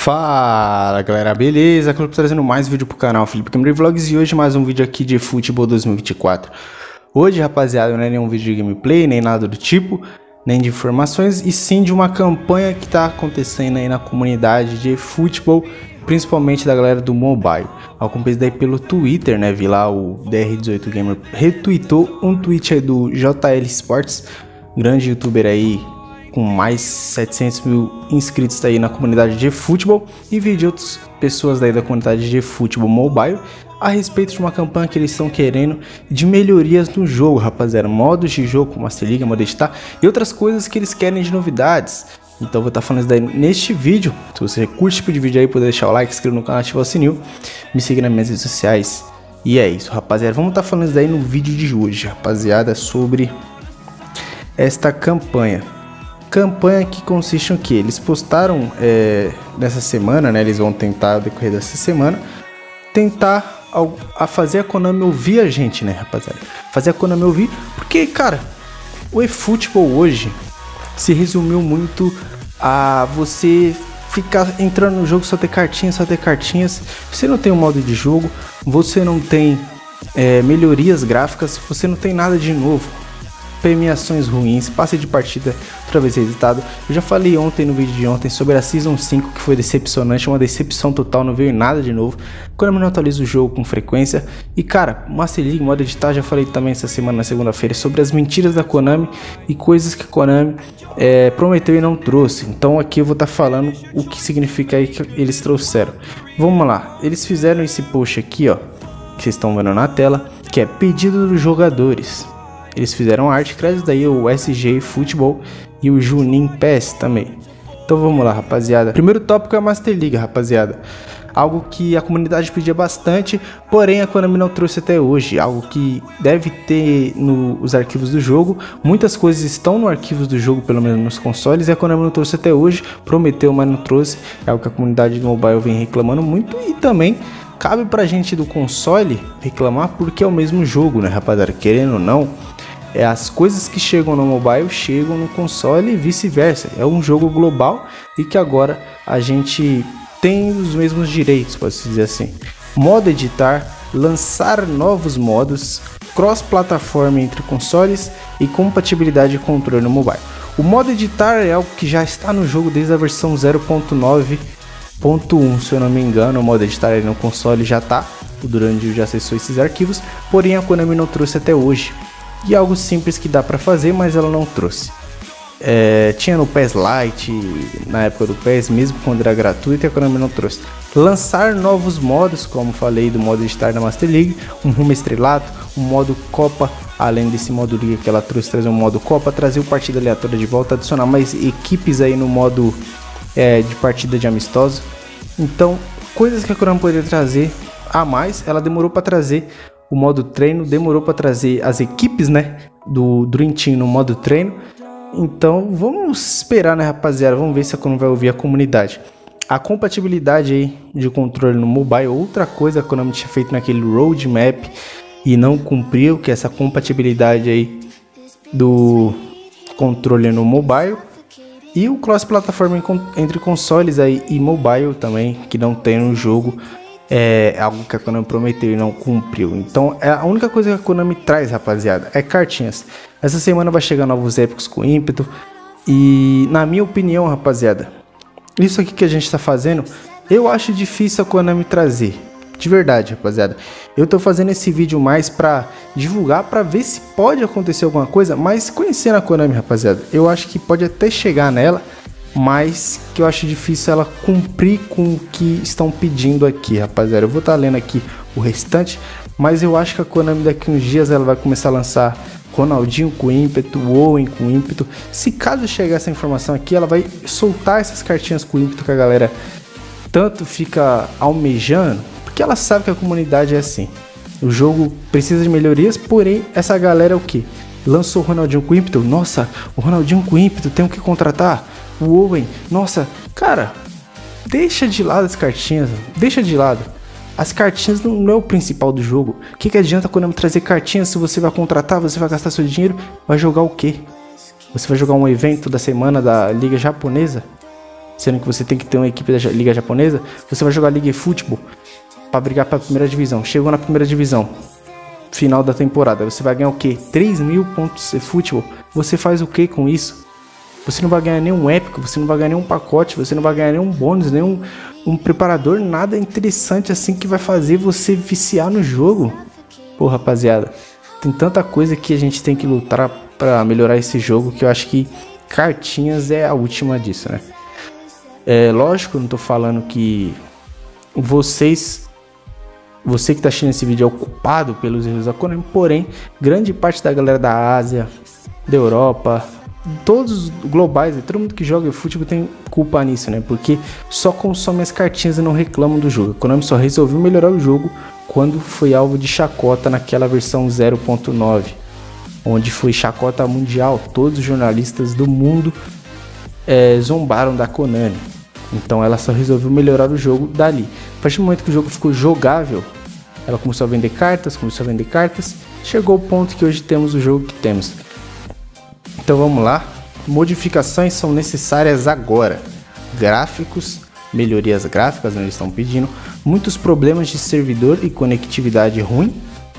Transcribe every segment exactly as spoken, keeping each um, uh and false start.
Fala galera, beleza? Estou trazendo mais vídeo pro canal Felipe Gamer Vlogs e hoje mais um vídeo aqui de Futebol dois mil e vinte e quatro. Hoje, rapaziada, não é nenhum vídeo de gameplay, nem nada do tipo, nem de informações, e sim de uma campanha que tá acontecendo aí na comunidade de futebol, principalmente da galera do mobile. Acompanhei daí pelo Twitter, né? Vi lá o D R dezoito Gamer retweetou um tweet aí do J L Sports, grande youtuber aí com mais setecentos mil inscritos aí na comunidade de futebol, e vi de outras pessoas daí da comunidade de futebol mobile a respeito de uma campanha que eles estão querendo de melhorias no jogo, rapaziada, modos de jogo como Master League, modo editar e outras coisas que eles querem de novidades. Então vou estar falando isso daí neste vídeo. Se você curte esse tipo de vídeo aí, pode deixar o like, se inscrever no canal, ativar o sininho, me seguir nas minhas redes sociais. E é isso, rapaziada, vamos estar falando isso daí no vídeo de hoje, rapaziada, sobre esta campanha. Campanha que consiste em que eles postaram é, nessa semana, né? Eles vão tentar, ao decorrer dessa semana, tentar ao, a fazer a Konami ouvir a gente, né, rapaziada? Fazer a Konami ouvir, porque, cara, o eFootball hoje se resumiu muito a você ficar entrando no jogo, só ter cartinhas, só ter cartinhas. Você não tem um modo de jogo, você não tem é, melhorias gráficas, você não tem nada de novo. Premiações ruins, passe de partida outra vez reeditado. Eu já falei ontem no vídeo de ontem sobre a Season cinco, que foi decepcionante, uma decepção total, não veio nada de novo. Quando eu não atualizo o jogo com frequência. E cara, Master League, modo editar, já falei também essa semana na segunda-feira sobre as mentiras da Konami e coisas que a Konami é, prometeu e não trouxe. Então aqui eu vou estar tá falando o que significa aí que eles trouxeram. Vamos lá, eles fizeram esse post aqui, ó, que vocês estão vendo na tela, que é pedido dos jogadores. Eles fizeram arte, crédito daí o S G Futebol e o Junin P E S também. Então vamos lá, rapaziada. Primeiro tópico é a Master League, rapaziada. Algo que a comunidade pedia bastante, porém a Konami não trouxe até hoje. Algo que deve ter nos arquivos do jogo. Muitas coisas estão nos arquivos do jogo, pelo menos nos consoles, e a Konami não trouxe até hoje. Prometeu, mas não trouxe. É algo que a comunidade do mobile vem reclamando muito, e também cabe pra gente do console reclamar porque é o mesmo jogo, né, rapaziada? Querendo ou não, é, as coisas que chegam no mobile chegam no console e vice-versa. É um jogo global e que agora a gente tem os mesmos direitos, pode-se dizer assim. Modo editar, lançar novos modos, cross-plataforma entre consoles e compatibilidade de controle no mobile. O modo editar é algo que já está no jogo desde a versão zero ponto nove ponto um, se eu não me engano. O modo editar aí no console já está, o Durandil já acessou esses arquivos, porém a Konami não trouxe até hoje. E algo simples que dá pra fazer, mas ela não trouxe. É, tinha no P E S Lite, na época do P E S, mesmo quando era gratuito, e a Konami não trouxe. Lançar novos modos, como falei do modo editar da Master League, um rumo estrelado, um modo Copa, além desse modo Liga que ela trouxe, trazer um modo Copa, trazer o partida aleatória de volta, adicionar mais equipes aí no modo é, de partida de amistoso. Então, coisas que a Konami poderia trazer a mais, ela demorou para trazer. O modo treino demorou para trazer as equipes, né, do Dream Team no modo treino. Então vamos esperar, né, rapaziada, vamos ver se a Konami vai ouvir a comunidade. A compatibilidade aí de controle no mobile, outra coisa que a Konami tinha feito naquele roadmap e não cumpriu, que é essa compatibilidade aí do controle no mobile. E o cross-plataforma entre consoles aí e mobile também, que não tem no jogo. É algo que a Konami prometeu e não cumpriu. Então é a única coisa que a Konami traz, rapaziada, é cartinhas. Essa semana vai chegar novos épicos com ímpeto. E na minha opinião, rapaziada, isso aqui que a gente está fazendo, eu acho difícil a Konami trazer. De verdade, rapaziada. Eu tô fazendo esse vídeo mais pra divulgar, pra ver se pode acontecer alguma coisa. Mas conhecendo a Konami, rapaziada, eu acho que pode até chegar nela, mas que eu acho difícil ela cumprir com o que estão pedindo aqui, rapaziada. Eu vou estar lendo aqui o restante, mas eu acho que a Konami daqui uns dias ela vai começar a lançar Ronaldinho com ímpeto, Owen com ímpeto. Se caso chegar essa informação aqui, ela vai soltar essas cartinhas com ímpeto que a galera tanto fica almejando, porque ela sabe que a comunidade é assim. O jogo precisa de melhorias, porém essa galera é o que? Lançou o Ronaldinho com ímpeto, nossa, o Ronaldinho com ímpeto, tem que contratar. O Owen, nossa, cara, deixa de lado as cartinhas, deixa de lado. As cartinhas não, não é o principal do jogo. O que, que adianta quando trazer cartinhas se você vai contratar, você vai gastar seu dinheiro, vai jogar o quê? Você vai jogar um evento da semana da Liga Japonesa? sendo que você tem que ter uma equipe da liga japonesa, você vai jogar Liga eFootball para brigar para a primeira divisão. Chegou na primeira divisão, final da temporada, você vai ganhar o quê? três mil pontos eFootball. Você faz o que com isso? Você não vai ganhar nenhum épico, você não vai ganhar nenhum pacote, você não vai ganhar nenhum bônus, nenhum um preparador, nada interessante assim que vai fazer você viciar no jogo. Pô, rapaziada, tem tanta coisa que a gente tem que lutar para melhorar esse jogo que eu acho que cartinhas é a última disso, né? É lógico, eu não tô falando que vocês, você que tá assistindo esse vídeo é o culpado pelos erros da Konami, porém, grande parte da galera da Ásia, da Europa, todos os globais, todo mundo que joga futebol tem culpa nisso, né? Porque só consome as cartinhas e não reclamam do jogo. A Konami só resolveu melhorar o jogo quando foi alvo de chacota naquela versão zero ponto nove, onde foi chacota mundial. Todos os jornalistas do mundo é, zombaram da Konami. Então ela só resolveu melhorar o jogo dali. A partir do momento que o jogo ficou jogável, ela começou a vender cartas, começou a vender cartas, chegou ao ponto que hoje temos o jogo que temos. Então vamos lá, modificações são necessárias agora, gráficos, melhorias gráficas, né, eles estão pedindo, muitos problemas de servidor e conectividade ruim,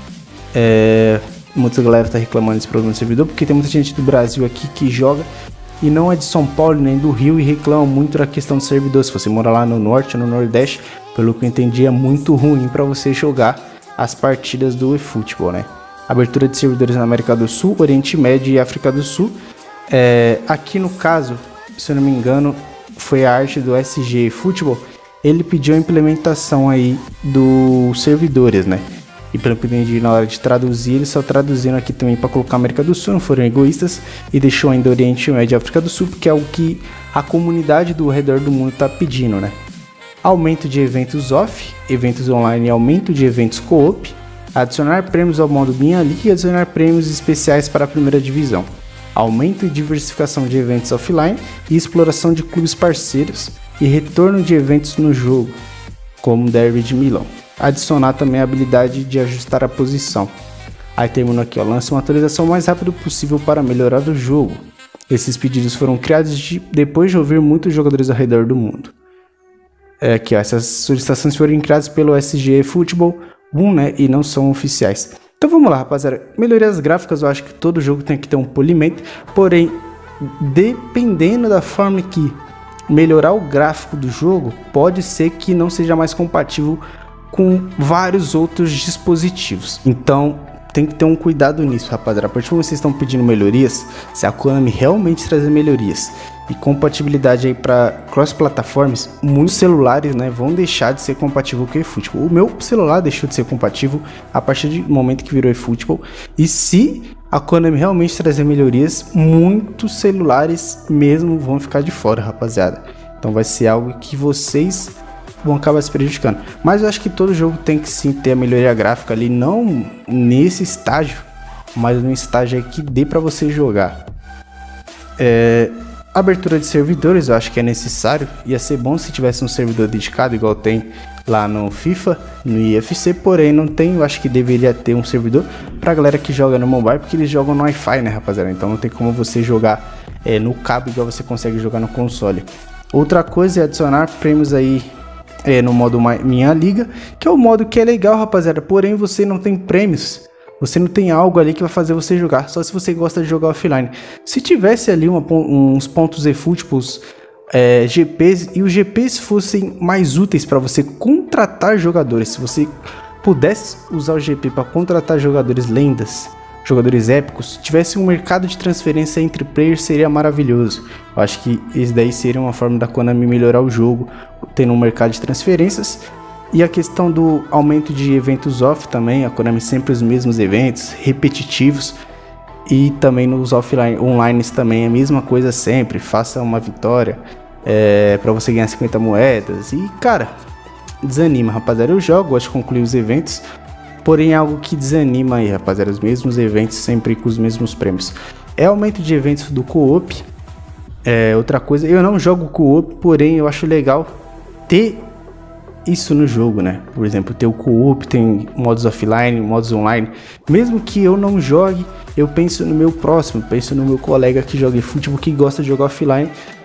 é, muita galera está reclamando desse problema de servidor, porque tem muita gente do Brasil aqui que joga e não é de São Paulo nem do Rio e reclama muito da questão do servidor. Se você mora lá no Norte ou no Nordeste, pelo que eu entendi, é muito ruim para você jogar as partidas do eFootball, né? Abertura de servidores na América do Sul, Oriente Médio e África do Sul. É, aqui no caso, se eu não me engano, foi a arte do S G eFootball. Ele pediu a implementação aí dos servidores, né? E pelo que eu entendi, na hora de traduzir, eles só traduziram aqui também para colocar América do Sul, não foram egoístas, e deixou ainda Oriente Médio e África do Sul, porque é o que a comunidade do redor do mundo está pedindo, né? Aumento de eventos off, eventos online e aumento de eventos co-op. Adicionar prêmios ao modo Minha Liga e adicionar prêmios especiais para a primeira divisão. Aumento e diversificação de eventos offline e exploração de clubes parceiros e retorno de eventos no jogo, como o Derby de Milão. Adicionar também a habilidade de ajustar a posição. Aí terminou aqui, ó, lança uma atualização o mais rápido possível para melhorar o jogo. Esses pedidos foram criados de, depois de ouvir muitos jogadores ao redor do mundo. É aqui, ó, essas solicitações foram criadas pelo S G eFootball um, né, e não são oficiais. Então vamos lá, rapaziada. Melhorias gráficas, eu acho que todo jogo tem que ter um polimento, porém, dependendo da forma que melhorar o gráfico do jogo, pode ser que não seja mais compatível com vários outros dispositivos. Então tem que ter um cuidado nisso, rapaziada. A partir do momento que vocês estão pedindo melhorias, se a Konami realmente trazer melhorias e compatibilidade aí para cross-plataformas, muitos celulares, né, vão deixar de ser compatível com o eFootball. O meu celular deixou de ser compatível a partir do momento que virou eFootball. E se a Konami realmente trazer melhorias, muitos celulares mesmo vão ficar de fora, rapaziada. Então vai ser algo que vocês vão acabar se prejudicando. Mas eu acho que todo jogo tem que sim ter a melhoria gráfica ali, não nesse estágio, mas num estágio aí que dê para você jogar. É... Abertura de servidores, eu acho que é necessário. Ia ser bom se tivesse um servidor dedicado, igual tem lá no FIFA, no I F C, porém não tem. Eu acho que deveria ter um servidor pra galera que joga no mobile, porque eles jogam no Wi-Fi, né, rapaziada? Então não tem como você jogar é, no cabo igual você consegue jogar no console. Outra coisa é adicionar prêmios aí é, no modo Minha Liga, que é o modo que é legal, rapaziada, porém você não tem prêmios. Você não tem algo ali que vai fazer você jogar, só se você gosta de jogar offline. Se tivesse ali uma, uns pontos eFootballs, é, G Ps, e os G Ps fossem mais úteis para você contratar jogadores, se você pudesse usar o G P para contratar jogadores lendas, jogadores épicos, tivesse um mercado de transferência entre players, seria maravilhoso. Eu acho que isso daí seria uma forma da Konami melhorar o jogo, tendo um mercado de transferências. E a questão do aumento de eventos off também, a Konami sempre os mesmos eventos, repetitivos. E também nos offline, online também é a mesma coisa sempre, faça uma vitória é, para você ganhar cinquenta moedas. E cara, desanima, rapaziada. Eu jogo, gosto de concluir os eventos, porém é algo que desanima aí, rapaziada, os mesmos eventos sempre com os mesmos prêmios. É aumento de eventos do co-op, é outra coisa, eu não jogo co-op, porém eu acho legal ter isso no jogo, né? Por exemplo, ter o co-op, tem modos offline, modos online. Mesmo que eu não jogue, eu penso no meu próximo, penso no meu colega que joga futebol, que gosta de jogar offline,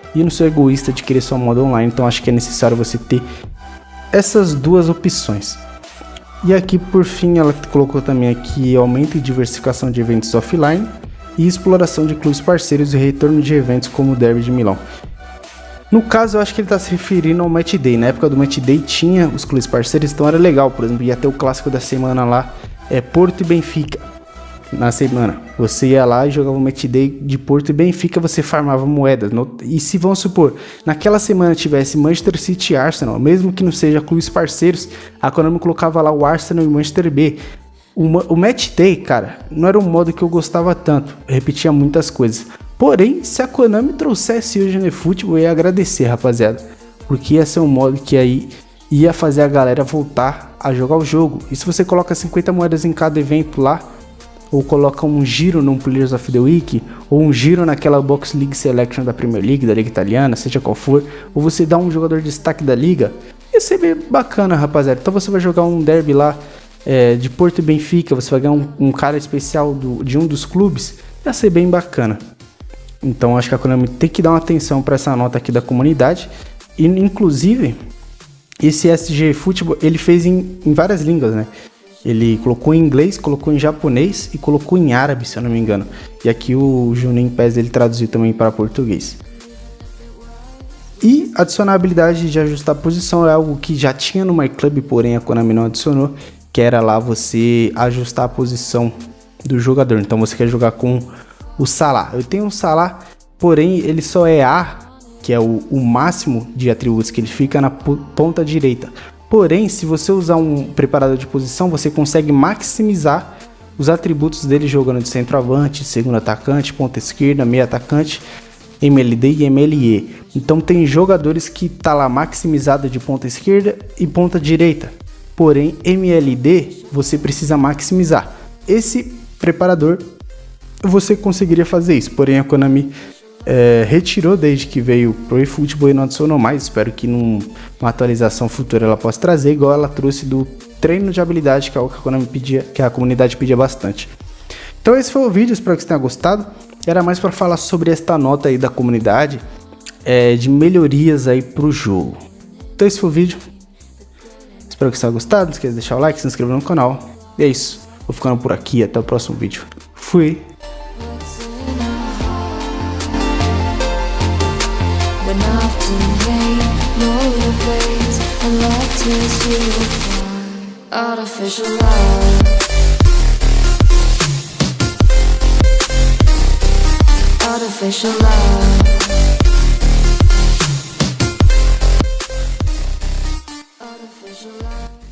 e não sou egoísta de querer só modo online, então acho que é necessário você ter essas duas opções. E aqui por fim ela colocou também aqui aumento e diversificação de eventos offline e exploração de clubes parceiros e retorno de eventos como o Derby de Milão. No caso eu acho que ele está se referindo ao Match Day. Na época do Match Day tinha os clubes parceiros, então era legal. Por exemplo, ia ter o clássico da semana lá, é Porto e Benfica. Na semana, você ia lá e jogava o Match Day de Porto e Benfica, você farmava moedas. No... E se vamos supor, naquela semana tivesse Manchester City e Arsenal, mesmo que não seja clubes parceiros, a Konami colocava lá o Arsenal e o Manchester B. O, o Match Day, cara, não era um modo que eu gostava tanto, eu repetia muitas coisas. Porém, se a Konami trouxesse hoje no eFootball, eu ia agradecer, rapaziada, porque ia ser um modo que aí ia fazer a galera voltar a jogar o jogo. E se você coloca cinquenta moedas em cada evento lá, ou coloca um giro num Players of the Week, ou um giro naquela Box League Selection da Premier League, da Liga Italiana, seja qual for, ou você dá um jogador de destaque da Liga, ia ser bem bacana, rapaziada. Então você vai jogar um derby lá é, de Porto e Benfica, você vai ganhar um, um cara especial do, de um dos clubes, ia ser bem bacana. Então acho que a Konami tem que dar uma atenção para essa nota aqui da comunidade, e inclusive esse S G Football ele fez em, em várias línguas, né? Ele colocou em inglês, colocou em japonês e colocou em árabe, se eu não me engano. E aqui o Juninho Pes ele traduziu também para português. E adicionar a habilidade de ajustar a posição é algo que já tinha no MyClub, porém a Konami não adicionou, que era lá você ajustar a posição do jogador. Então você quer jogar com o Salah. Eu tenho um Salah, porém ele só é A, que é o, o máximo de atributos que ele fica na ponta direita. Porém, se você usar um preparador de posição, você consegue maximizar os atributos dele jogando de centroavante, segundo atacante, ponta esquerda, meio atacante, M L D e M L E. Então tem jogadores que tá lá maximizado de ponta esquerda e ponta direita. Porém, M L D você precisa maximizar. Esse preparador você conseguiria fazer isso, porém a Konami É, retirou desde que veio pro eFootball e não adicionou mais. Espero que numa atualização futura ela possa trazer, igual ela trouxe do treino de habilidade, que é o que a Konami pedia, que a comunidade pedia bastante. Então esse foi o vídeo, espero que você tenha gostado. Era mais para falar sobre esta nota aí da comunidade, é, de melhorias aí pro jogo. Então esse foi o vídeo, espero que você tenha gostado. Não esqueça de deixar o like, se inscrever no canal. E é isso, vou ficando por aqui, até o próximo vídeo. Fui! When often hate, motivates, and love tears you apart. Artificial love. Artificial love. Artificial love.